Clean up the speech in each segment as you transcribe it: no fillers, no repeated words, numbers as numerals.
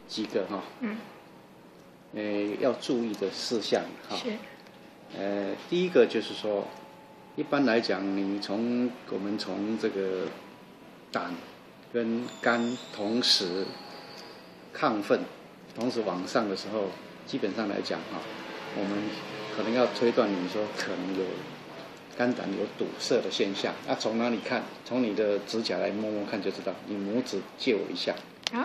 几个哈，要注意的事项哈。 是。 第一个就是说，一般来讲，我们从这个胆跟肝同时亢奋，同时往上的时候，基本上来讲哈，我们可能要推断你说可能有肝胆有堵塞的现象。从哪里看？从你的指甲来摸摸看就知道。你拇指借我一下。 好。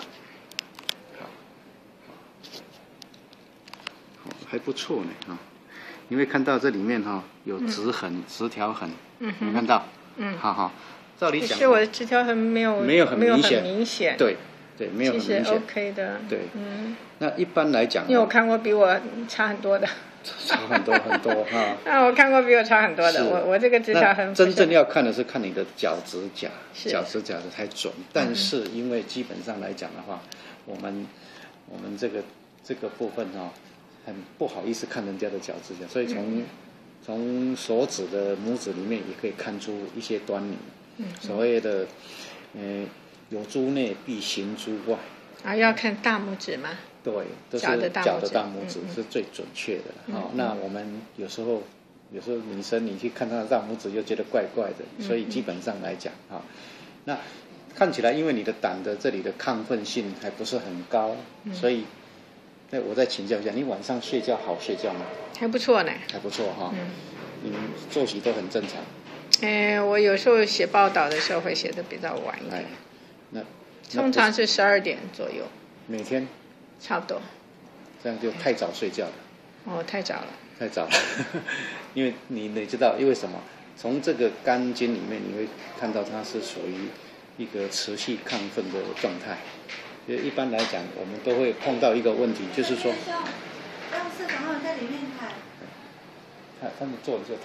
还不错呢哈。你会看到这里面哈有直痕、直条痕，你看到？好。照理讲， 是我的直条痕没有很明显。对，没有很明显。 其实 OK 的。 对，那一般来讲， 因为我看过比我差很多的。 差很多哈。 我看过比我差很多的，我这个直条痕。 真正要看的是看你的脚趾甲的才准。但是因为基本上来讲的话，我们这个部分很不好意思看人家的脚趾甲，所以从手指的拇指里面也可以看出一些端倪。所谓的有诸内必行诸外。 要看大拇指吗？ 对，都是脚的大拇指是最准确的。那我们有时候女生你去看她的大拇指又觉得怪怪的，所以基本上来讲那看起来因为你的胆的这里的亢奋性还不是很高，所以我再请教一下，你晚上睡觉好睡觉吗？ 还不错呢。还不错哈。你作息都很正常。 我有时候写报道的时候会写得比较晚一点。通常是12点左右。 每天？ 差不多。 这样就太早睡觉了。 太早了。 太早了，因为你知道因为什么？从这个肝经里面你会看到它是属于一个持续亢奋的状态。一般来讲，我们都会碰到一个问题，就是说， 让社长他们在里面看。 他们坐着就谈。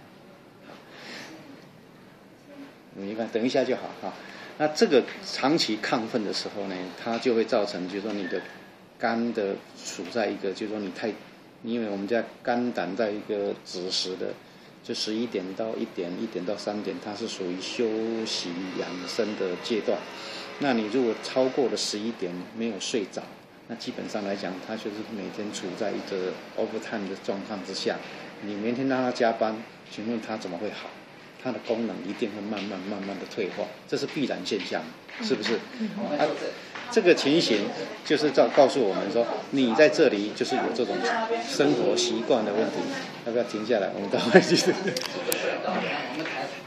你看，等一下就好哈。那这个长期亢奋的时候呢，它就会造成，就是说你的肝的处在一个，就是说因为我们家肝胆在一个子时的，就11点到1点到3点，它是属于休息养生的阶段。那你如果超过了11点没有睡着，那基本上来讲，它就是每天处在一个 overtime 的状况之下。你明天让他加班，请问他怎么会好？它的功能一定会慢慢的退化，这是必然现象，是不是？这个情形就是告诉我们说，你在这里就是有这种生活习惯的问题。要不要停下来？我们待会继续。